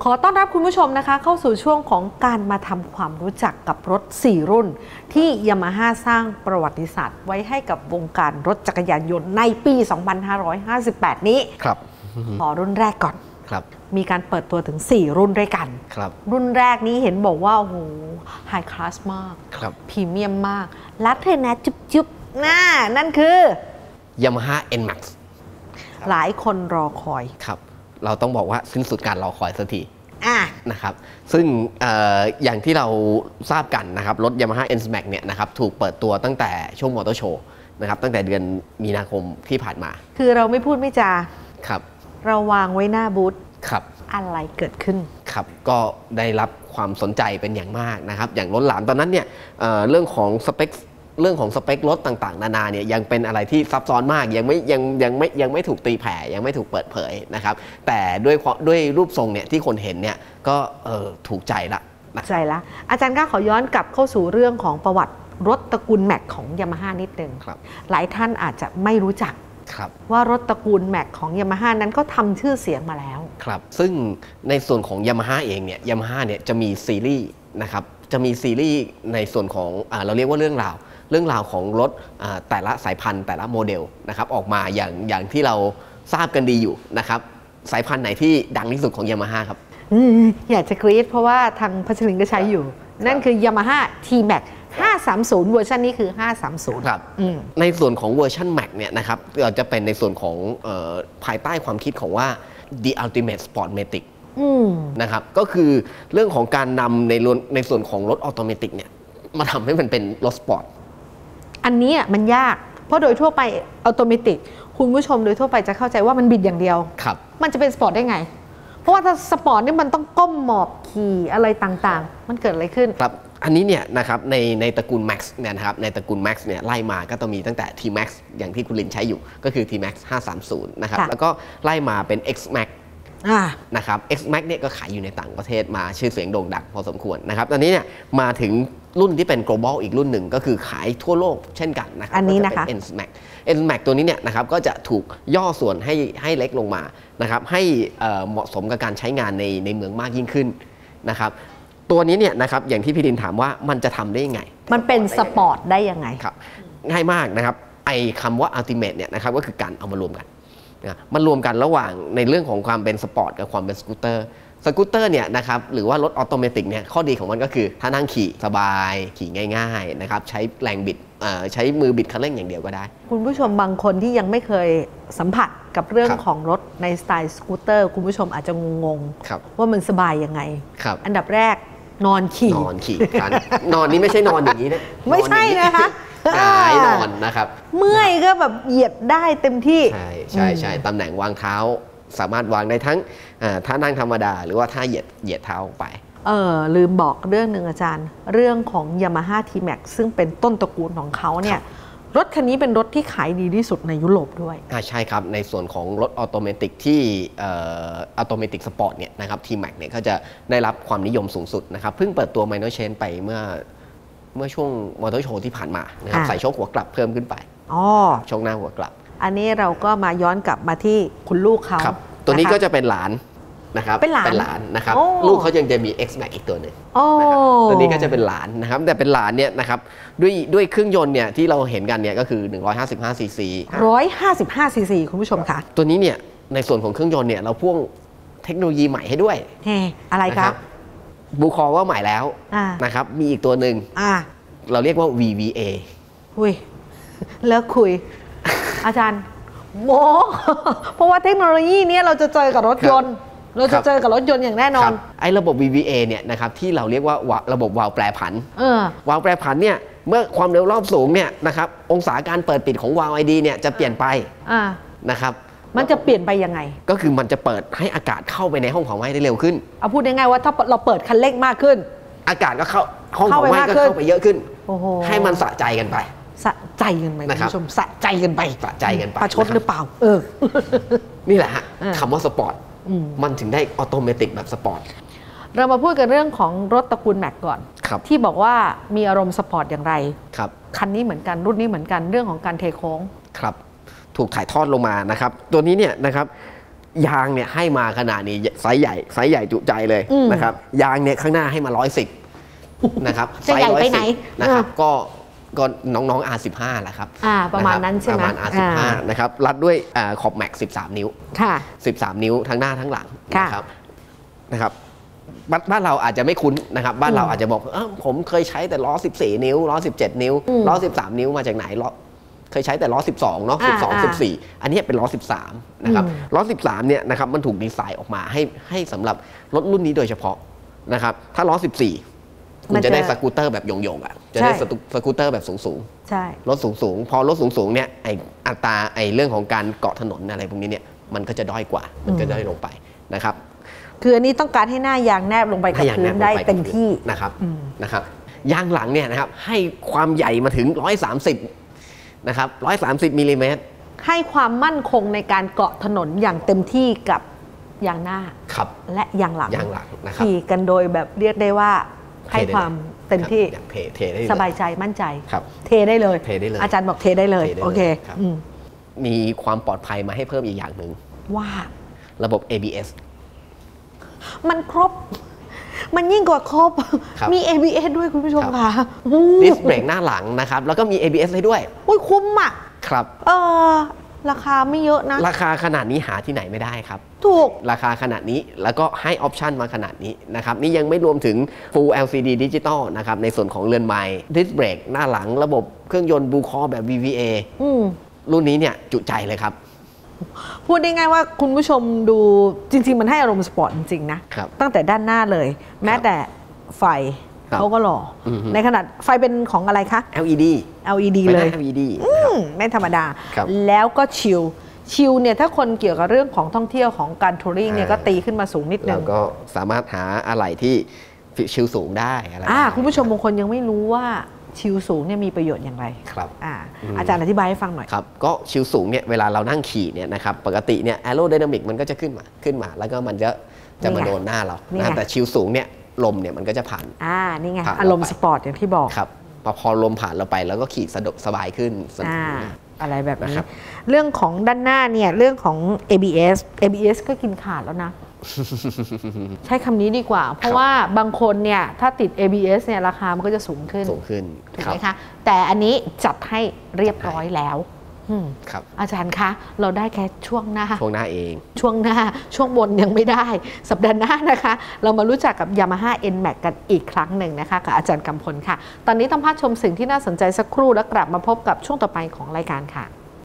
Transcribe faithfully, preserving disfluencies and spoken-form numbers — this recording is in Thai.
ขอต้อนรับคุณผู้ชมนะคะเข้าสู่ช่วงของการมาทำความรู้จักกับรถสี่รุ่นที่ยามาฮ่าสร้างประวัติศาสตร์ไว้ให้กับวงการรถจักรยานยนต์ในปี สองพันห้าร้อยห้าสิบแปด นี้ครับขอรุ่นแรกก่อนครับมีการเปิดตัวถึงสี่รุ่นด้วยกันครับรุ่นแรกนี้เห็นบอกว่าโอ้โหไฮคลาสมากครับพรีเมียมมากลัดเลยนะจุ๊บๆน่านั่นคือ Yamaha เอ็น แม็กซ์หลายคนรอคอยครับเราต้องบอกว่าสิ้นสุดการรอคอยสักทีอ่ะนะครับซึ่ง อ, อย่างที่เราทราบกันนะครับรถ Yamaha เอ็น แม็กซ์ เนี่ยนะครับถูกเปิดตัวตั้งแต่ช่วงมอเตอร์โชว์นะครับตั้งแต่เดือนมีนาคมที่ผ่านมาคือเราไม่พูดไม่จาครับเราวางไว้หน้าบูธครับอะไรเกิดขึ้นครับก็ได้รับความสนใจเป็นอย่างมากนะครับอย่างล้นหลามตอนนั้นเนี่ย เ, เรื่องของสเปคเรื่องของสเปครถต่างๆนานาเนี่ยยังเป็นอะไรที่ซับซ้อนมากยังไม่ยังยังไม่ยังไม่ถูกตีแผ่ยังไม่ถูกเปิดเผยนะครับแต่ด้วยด้วยรูปทรงเนี่ยที่คนเห็นเนี่ยก็เออถูกใจละใจละอาจารย์ก้าขอย้อนกลับเข้าสู่เรื่องของประวัติรถตระกูลแม็กของยามาฮ่านิดนึงหลายท่านอาจจะไม่รู้จักว่ารถตระกูลแม็กของยามาฮ่านั้นก็ทำชื่อเสียงมาแล้วครับซึ่งในส่วนของยามาฮ่าเองเนี่ยยามาฮ่าเนี่ยจะมีซีรีส์นะครับจะมีซีรีส์ในส่วนของอ่าเราเรียกว่าเรื่องราวเรื่องราวของรถแต่ละสายพันธุ์แต่ละโมเดลนะครับออกมาอย่างอย่างที่เราทราบกันดีอยู่นะครับสายพันธุ์ไหนที่ดังที่สุดของ Yamaha ครับอยากจะกรี๊ดเพราะว่าทางพัชรินก็ใช้อยู่นั่นคือ Yamaha ที แม็กซ์ ห้าสามศูนย์เวอร์ชันนี้คือห้าสามศูนย์ครับในส่วนของเวอร์ชัน Max เนี่ยนะครับเราจะเป็นในส่วนของภายใต้ความคิดของว่า The Ultimate Sportmatic นะครับก็คือเรื่องของการนำในในส่วนของรถออโตเมติกเนี่ยมาทำให้มันเป็นรถสปอร์ตอันนี้มันยากเพราะโดยทั่วไปอัตโนมัติคุณผู้ชมโดยทั่วไปจะเข้าใจว่ามันบิดอย่างเดียวครับมันจะเป็นสปอร์ตได้ไงเพราะว่าถ้าสปอร์ตนี่มันต้องก้มหมอบขี่อะไรต่างๆมันเกิดอะไรขึ้นครับอันนี้เนี่ยนะครับในในตระกูล Max เนี่ยนะครับในตระกูล Max เนี่ยไล่มาก็ต้องมีตั้งแต่ T Max อย่างที่คุณลินใช้อยู่ก็คือ T Max ห้าสามศูนย์นะครับแล้วก็ไล่มาเป็น X Max นะครับ X Max เนี่ยก็ขายอยู่ในต่างประเทศมาชื่อเสียงโด่งดังพอสมควรนะครับตอนนี้เนี่ยมาถึงรุ่นที่เป็น global อีกรุ่นหนึ่งก็คือขายทั่วโลกเช่นกันนะครับอันนี้นะคะ N Max N Max ตัวนี้เนี่ยนะครับก็จะถูกย่อส่วนให้ให้เล็กลงมานะครับให้เหมาะสมกับการใช้งานในในเมืองมากยิ่งขึ้นนะครับตัวนี้เนี่ยนะครับอย่างที่พี่ดินถามว่ามันจะทำได้ยังไงมันเป็นสปอร์ตได้ยังไงครับง่ายมากนะครับไอ้คำว่า ultimate เนี่ยนะครับก็คือการเอามารวมกันนะมันรวมกันระหว่างในเรื่องของความเป็นสปอร์ตกับความเป็นสกูตเตอร์สกูตเตอร์เนี่ยนะครับหรือว่ารถออโตเมติกเนี่ยข้อดีของมันก็คือถ้านั่งขี่สบายขี่ง่ายๆนะครับใช้แรงบิดใช้มือบิดคันเร่งอย่างเดียวก็ได้คุณผู้ชมบางคนที่ยังไม่เคยสัมผัสกับเรื่องของรถในสไตล์สกูตเตอร์คุณผู้ชมอาจจะงงๆว่ามันสบายยังไงอันดับแรกนอนขี่นอนขี่กันนอนนี่ไม่ใช่นอนอย่างนี้นะไม่ใช่นะคะหงายนอนนะครับเมื่อยก็แบบเหยียดได้เต็มที่ใช่ใช่ใช่ตำแหน่งวางเท้าสามารถวางได้ทั้งท่านั่งธรรมดาหรือว่าท่าเหยียดเหยียดเท้าไปเออลืมบอกเรื่องหนึ่งอาจารย์เรื่องของ Yamaha ที แม็กซ์ ซึ่งเป็นต้นตระกูลของเขาเนี่ยรถคันนี้เป็นรถที่ขายดีที่สุดในยุโรปด้วยอ่าใช่ครับในส่วนของรถออโตเมติกที่ออโตเมติกสปอร์ตเนี่ยนะครับ T Max เนี่ยก็จะได้รับความนิยมสูงสุดนะครับเพิ่งเปิดตัว Minor Change ไปเมื่อเมื่อช่วงมอเตอร์โชว์ที่ผ่านมานะครับใส่โชคหัวกลับเพิ่มขึ้นไปอ๋อโชคหน้าหัวกลับอันนี้เราก็มาย้อนกลับมาที่คุณลูกเขาตัวนี้ก็จะเป็นหลานนะครับเป็นหลานเป็นหลานนะครับลูกเขายังจะมี X Max อีกตัวหนึ่งตัวนี้ก็จะเป็นหลานนะครับแต่เป็นหลานเนี่ยนะครับด้วยด้วยเครื่องยนต์เนี่ยที่เราเห็นกันเนี่ยก็คือหนึ่งร้อยห้าสิบห้าซีซีหนึ่งร้อยห้าสิบห้าซีซีคุณผู้ชมค่ะตัวนี้เนี่ยในส่วนของเครื่องยนต์เนี่ยเราพ่วงเทคโนโลยีใหม่ให้ด้วยเฮ้อะไรครับบูคอว่าใหม่แล้วนะครับมีอีกตัวหนึ่งเราเรียกว่า วี วี เออุ้ยเลิกคุยอาจารย์โมเพราะว่าเทคโนโลยีนี้เราจะเจอกับรถยนต์เราจะเจอกับรถยนต์อย่างแน่นอนไอ้ระบบ วี วี เอ เนี่ยนะครับที่เราเรียกว่าระบบวาล์วแปรผันวาล์วแปรผันเนี่ยเมื่อความเร็วรอบสูงเนี่ยนะครับองศาการเปิดปิดของวาล์ว ไอ ดี เนี่ยจะเปลี่ยนไปนะครับมันจะเปลี่ยนไปยังไงก็คือมันจะเปิดให้อากาศเข้าไปในห้องเผาไหม้ได้เร็วขึ้นเอาพูดง่ายๆว่าถ้าเราเปิดคันเร่งมากขึ้นอากาศก็เข้าห้องเผาไหม้ก็เข้าไปเยอะขึ้นให้มันสะใจกันไปสะใจกันไปคุณผู้ชมสะใจกันไปสะใจกันไปประชดหรือเปล่าเออนี่แหละฮะคำว่าสปอร์ตมันถึงได้ออโตเมติกแบบสปอร์ตเรามาพูดกันเรื่องของรถตระกูลแม็กก่อนที่บอกว่ามีอารมณ์สปอร์ตอย่างไรครับคันนี้เหมือนกันรุ่นนี้เหมือนกันเรื่องของการเทโค้งครับถูกถ่ายทอดลงมานะครับตัวนี้เนี่ยนะครับยางเนี่ยให้มาขนาดนี้ไซส์ใหญ่ไซส์ใหญ่จุใจเลยนะครับยางเนี่ยข้างหน้าให้มาร้อยสิบนะครับไซส์ร้อยสิบนะครับก็ก็น้องๆ อาร์ สิบห้า แหละครับประมาณนั้นใช่ไหมประมาณ อาร์ สิบห้า นะครับรัดด้วยขอบแม็กสิบสามนิ้วสิบสามนิ้วทั้งหน้าทั้งหลังนะครับนะครับบ้านเราอาจจะไม่คุ้นนะครับบ้านเราอาจจะบอกเออผมเคยใช้แต่ล้อสิบสี่นิ้วล้อสิบเจ็ดนิ้วล้อสิบสามนิ้วมาจากไหนล้อเคยใช้แต่ล้อสิบสองเนาะสิบสอง สิบสี่อันนี้เป็นล้อสิบสามนะครับล้อสิบสามเนี่ยนะครับมันถูกดีไซน์ออกมาให้ให้สำหรับรถรุ่นนี้โดยเฉพาะนะครับถ้าล้อสิบสี่คุณจะได้สกูตเตอร์แบบโยงๆอ่ะจะได้สกูตเตอร์แบบสูงๆใช่รถสูงๆพอรถสูงๆเนี่ยไออัตราไอเรื่องของการเกาะถนนอะไรพวกนี้เนี่ยมันก็จะด้อยกว่ามันก็ด้อยลงไปนะครับคืออันนี้ต้องการให้หน้ายางแนบลงไปกับพื้นได้เต็มที่นะครับนะครับยางหลังเนี่ยนะครับให้ความใหญ่มาถึงหนึ่งร้อยสามสิบนะครับหนึ่งร้อยสามสิบมิลลิเมตรให้ความมั่นคงในการเกาะถนนอย่างเต็มที่กับยางหน้าและยางหลังยางหลังนะครับขี่กันโดยแบบเรียกได้ว่าให้ความเต็มที่สบายใจมั่นใจเทได้เลยอาจารย์บอกเทได้เลยโอเคมีความปลอดภัยมาให้เพิ่มอีกอย่างหนึ่งว่าระบบ เอ บี เอสมันครบมันยิ่งกว่าครบมี เอ บี เอส ด้วยคุณผู้ชมค่ะดิสเบรกหน้าหลังนะครับแล้วก็มี เอ บี เอส ให้ด้วยอุ้ยคุ้มอ่ะครับเออราคาไม่เยอะนะราคาขนาดนี้หาที่ไหนไม่ได้ครับถูกราคาขนาดนี้แล้วก็ให้ออปชันมาขนาดนี้นะครับนี่ยังไม่รวมถึง Full แอล ซี ดี Digital นะครับในส่วนของเรือนไม้ดิสเบรกหน้าหลังระบบเครื่องยนต์บูคอแบบ วี วี เอ รุ่นนี้เนี่ยจุใจเลยครับพูดได้ง่ายว่าคุณผู้ชมดูจริงๆมันให้อารมณ์สปอร์ตจริงๆนะตั้งแต่ด้านหน้าเลยแม้แต่ไฟเขาก็หล่อในขนาดไฟเป็นของอะไรคะแอล อี ดีแอล อี ดี เลยแอล อี ดีไม่ธรรมดาแล้วก็ชิลชิลเนี่ยถ้าคนเกี่ยวกับเรื่องของท่องเที่ยวของการทัวริงเนี่ยก็ตีขึ้นมาสูงนิดนึงแล้วก็สามารถหาอะไรที่ชิลสูงได้อะไรอ่าคุณผู้ชมบางคนยังไม่รู้ว่าชิลสูงเนี่ยมีประโยชน์อย่างไรครับอ่าอาจารย์อธิบายให้ฟังหน่อยครับก็ชิลสูงเนี่ยเวลาเรานั่งขี่เนี่ยนะครับปกติเนี่ยแอโรไดนามิกมันก็จะขึ้นมาขึ้นมาแล้วก็มันจะจะมาโดนหน้าเราแต่ชิลสูงเนี่ยลมเนี่ยมันก็จะผ่านอ่านี่ไงอารมณ์สปอร์ตอย่างที่บอกครับพอพอลมผ่านเราไปแล้วก็ขี่สะดวกสบายขึ้นอ่าอะไรแบบนี้เรื่องของด้านหน้าเนี่ยเรื่องของ เอ บี เอส เอ บี เอส ก็กินขาดแล้วนะใช้คำนี้ดีกว่าเพราะว่าบางคนเนี่ยถ้าติด เอ บี เอส เนี่ยราคามันก็จะสูงขึ้นสูงขึ้นถูกไหมคะแต่อันนี้จัดให้เรียบร้อยแล้วครับอาจารย์คะเราได้แค่ช่วงหน้าช่วงหน้าเองช่วงหน้าช่วงบนยังไม่ได้สัปดาห์หน้านะคะเรามารู้จักกับ Yamaha เอ็น แม็กซ์ กันอีกครั้งหนึ่งนะคะกับอาจารย์กำพลค่ะตอนนี้ต้องพักชมสิ่งที่น่าสนใจสักครู่แล้วกลับมาพบกับช่วงต่อไปของรายการค่ะ